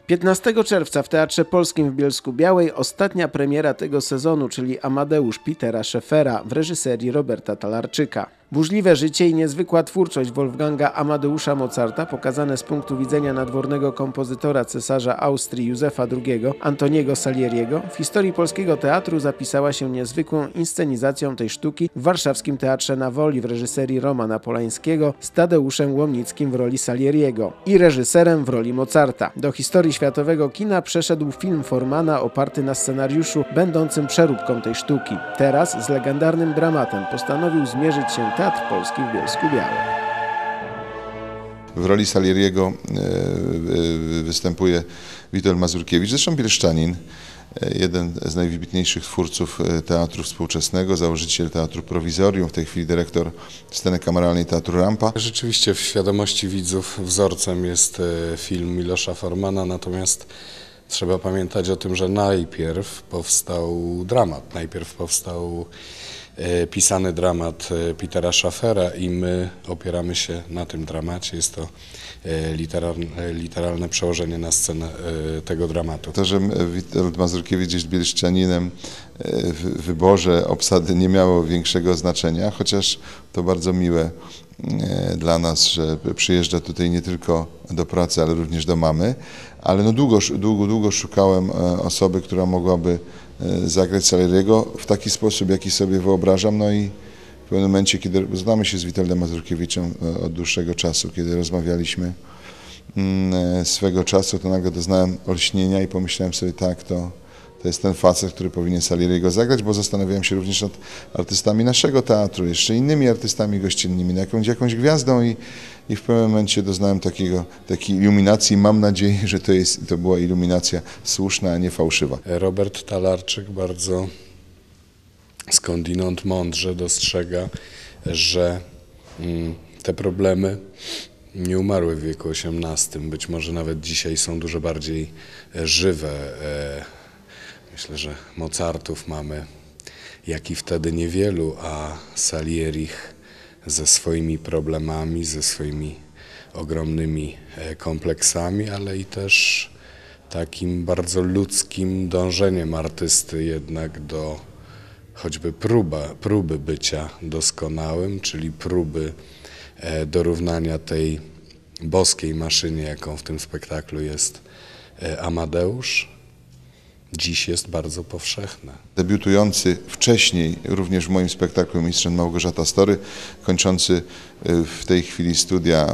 15 czerwca w Teatrze Polskim w Bielsku-Białej ostatnia premiera tego sezonu, czyli Amadeusz Petera Scheffera w reżyserii Roberta Talarczyka. Burzliwe życie i niezwykła twórczość Wolfganga Amadeusza Mozarta, pokazane z punktu widzenia nadwornego kompozytora cesarza Austrii Józefa II, Antoniego Salieriego, w historii polskiego teatru zapisała się niezwykłą inscenizacją tej sztuki w warszawskim Teatrze na Woli w reżyserii Romana Polańskiego z Tadeuszem Łomnickim w roli Salieriego i reżyserem w roli Mozarta. Do historii światowego kina przeszedł film Formana oparty na scenariuszu będącym przeróbką tej sztuki. Teraz z legendarnym dramatem postanowił zmierzyć się Teatr Polski w Bielsku-Białej. W roli Salieriego występuje Witold Mazurkiewicz, zresztą bielszczanin, jeden z najwybitniejszych twórców teatru współczesnego, założyciel Teatru Prowizorium, w tej chwili dyrektor sceny kameralnej Teatru Rampa. Rzeczywiście w świadomości widzów wzorcem jest film Milosza Formana, natomiast trzeba pamiętać o tym, że najpierw powstał dramat, najpierw powstał pisany dramat Petera Scheffera i my opieramy się na tym dramacie. Jest to literalne przełożenie na scenę tego dramatu. To, że Witold Mazurkiewicz jest bielszczaninem, w wyborze obsady nie miało większego znaczenia, chociaż to bardzo miłe dla nas, że przyjeżdża tutaj nie tylko do pracy, ale również do mamy. Ale no długo szukałem osoby, która mogłaby zagrać Salieriego w taki sposób, jaki sobie wyobrażam. No i w pewnym momencie, kiedy znamy się z Witoldem Mazurkiewiczem od dłuższego czasu, kiedy rozmawialiśmy swego czasu, to nagle doznałem olśnienia i pomyślałem sobie, tak, to jest ten facet, który powinien Salieriego zagrać, bo zastanawiałem się również nad artystami naszego teatru, jeszcze innymi artystami gościnnymi, jakąś gwiazdą i w pewnym momencie doznałem takiej iluminacji. Mam nadzieję, że to była iluminacja słuszna, a nie fałszywa. Robert Talarczyk bardzo skądinąd mądrze dostrzega, że te problemy nie umarły w wieku XVIII. Być może nawet dzisiaj są dużo bardziej żywe. Myślę, że Mozartów mamy jak i wtedy niewielu, a Salierich ze swoimi problemami, ze swoimi ogromnymi kompleksami, ale i też takim bardzo ludzkim dążeniem artysty jednak do choćby próby bycia doskonałym, czyli próby dorównania tej boskiej maszynie, jaką w tym spektaklu jest Amadeusz. Dziś jest bardzo powszechne. Debiutujący wcześniej również w moim spektaklu Mistrz Małgorzata Story, kończący w tej chwili studia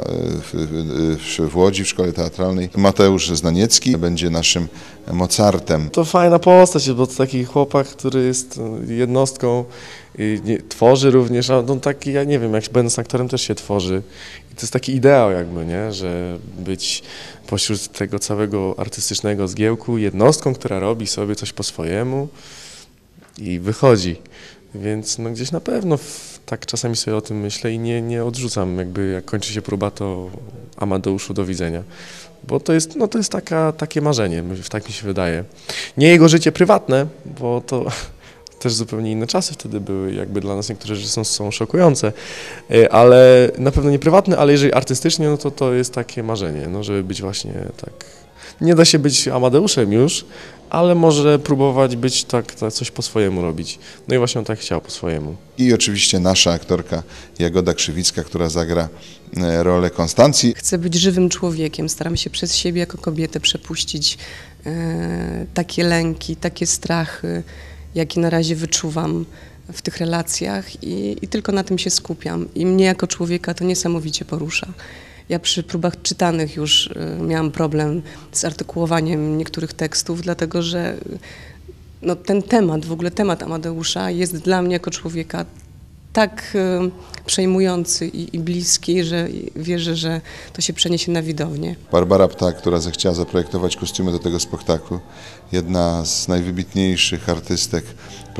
w Łodzi, w Szkole Teatralnej, Mateusz Znaniecki będzie naszym Mozartem. To fajna postać, bo to taki chłopak, który jest jednostką, tworzy również, a on taki, ja nie wiem, jak będąc aktorem też się tworzy. I to jest taki ideał jakby, nie, że być pośród tego całego artystycznego zgiełku jednostką, która robi sobie coś po swojemu i wychodzi. Więc no gdzieś na pewno tak czasami sobie o tym myślę i nie odrzucam, jakby jak kończy się próba, to Amadeuszu do widzenia. Bo to jest, no to jest takie marzenie, tak mi się wydaje. Nie jego życie prywatne, bo to też zupełnie inne czasy wtedy były, jakby dla nas niektóre rzeczy są szokujące, ale na pewno nie prywatne, ale jeżeli artystycznie, no to jest takie marzenie, no żeby być właśnie tak. Nie da się być Amadeuszem już, ale może próbować być tak coś po swojemu robić. No i właśnie on tak chciał po swojemu. I oczywiście nasza aktorka Jagoda Krzywicka, która zagra rolę Konstancji. Chcę być żywym człowiekiem, staram się przez siebie jako kobietę przepuścić takie lęki, takie strachy, jakie na razie wyczuwam w tych relacjach i tylko na tym się skupiam. I mnie jako człowieka to niesamowicie porusza. Ja przy próbach czytanych już miałam problem z artykułowaniem niektórych tekstów, dlatego że no, ten temat, w ogóle temat Amadeusza jest dla mnie jako człowieka tak przejmujący i bliski, że wierzę, że to się przeniesie na widownię. Barbara Ptak, która zechciała zaprojektować kostiumy do tego spektaklu, jedna z najwybitniejszych artystek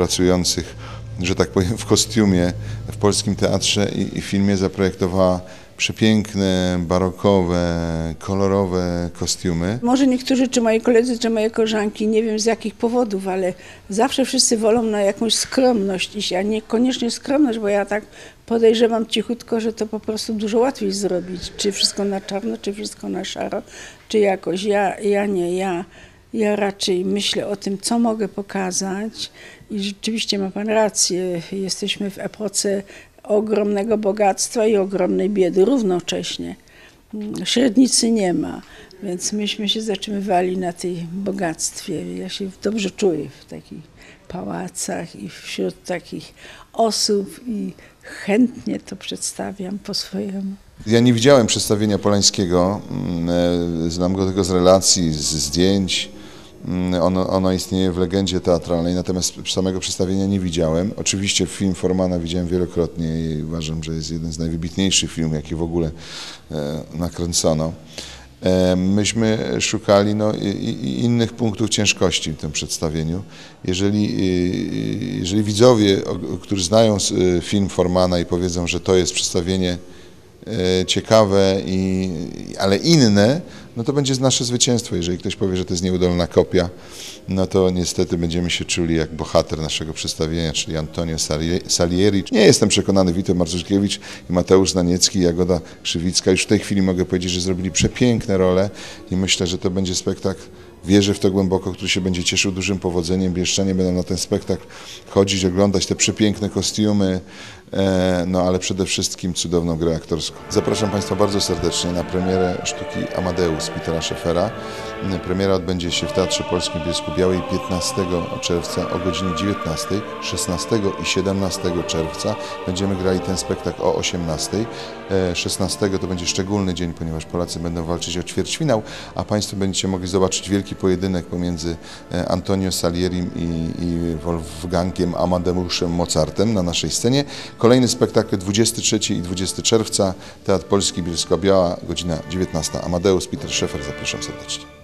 pracujących, że tak powiem, w kostiumie w polskim teatrze i filmie, zaprojektowała przepiękne, barokowe, kolorowe kostiumy. Może niektórzy, czy moi koledzy, czy moje koleżanki, nie wiem z jakich powodów, ale zawsze wszyscy wolą na jakąś skromność iść, a niekoniecznie skromność, bo ja tak podejrzewam cichutko, że to po prostu dużo łatwiej zrobić. Czy wszystko na czarno, czy wszystko na szaro, czy jakoś. Ja raczej myślę o tym, co mogę pokazać i rzeczywiście ma pan rację, jesteśmy w epoce ogromnego bogactwa i ogromnej biedy równocześnie. Średnicy nie ma, więc myśmy się zatrzymywali na tej bogactwie. Ja się dobrze czuję w takich pałacach i wśród takich osób i chętnie to przedstawiam po swojemu. Ja nie widziałem przedstawienia Polańskiego, znam go tylko z relacji, z zdjęć. Ono istnieje w legendzie teatralnej, natomiast samego przedstawienia nie widziałem. Oczywiście film Formana widziałem wielokrotnie i uważam, że jest jeden z najwybitniejszych filmów, jaki w ogóle nakręcono. Myśmy szukali innych punktów ciężkości w tym przedstawieniu. Jeżeli widzowie, którzy znają film Formana i powiedzą, że to jest przedstawienie ciekawe, ale inne, no to będzie nasze zwycięstwo. Jeżeli ktoś powie, że to jest nieudolna kopia, no to niestety będziemy się czuli jak bohater naszego przedstawienia, czyli Antonio Salieri. Nie jestem przekonany, Witold Marzuszkiewicz i Mateusz Znaniecki, Jagoda Krzywicka. Już w tej chwili mogę powiedzieć, że zrobili przepiękne role i myślę, że to będzie spektakl, wierzę w to głęboko, który się będzie cieszył dużym powodzeniem. Bielszczanie będą na ten spektakl chodzić, oglądać te przepiękne kostiumy, no ale przede wszystkim cudowną grę aktorską. Zapraszam Państwa bardzo serdecznie na premierę sztuki Amadeus Petera Schöffera. Premiera odbędzie się w Teatrze Polskim w Bielsku-Białej 15 czerwca o godzinie 19, 16 i 17 czerwca. Będziemy grali ten spektakl o 18. 16 to będzie szczególny dzień, ponieważ Polacy będą walczyć o ćwierćfinał, a Państwo będziecie mogli zobaczyć wielki pojedynek pomiędzy Antonio Salierim i Wolfgangiem Amadeuszem Mozartem na naszej scenie. Kolejny spektakl 23 i 20 czerwca, Teatr Polski Bielsko-Biała, godzina 19. Amadeus Peter Schöffer, zapraszam serdecznie.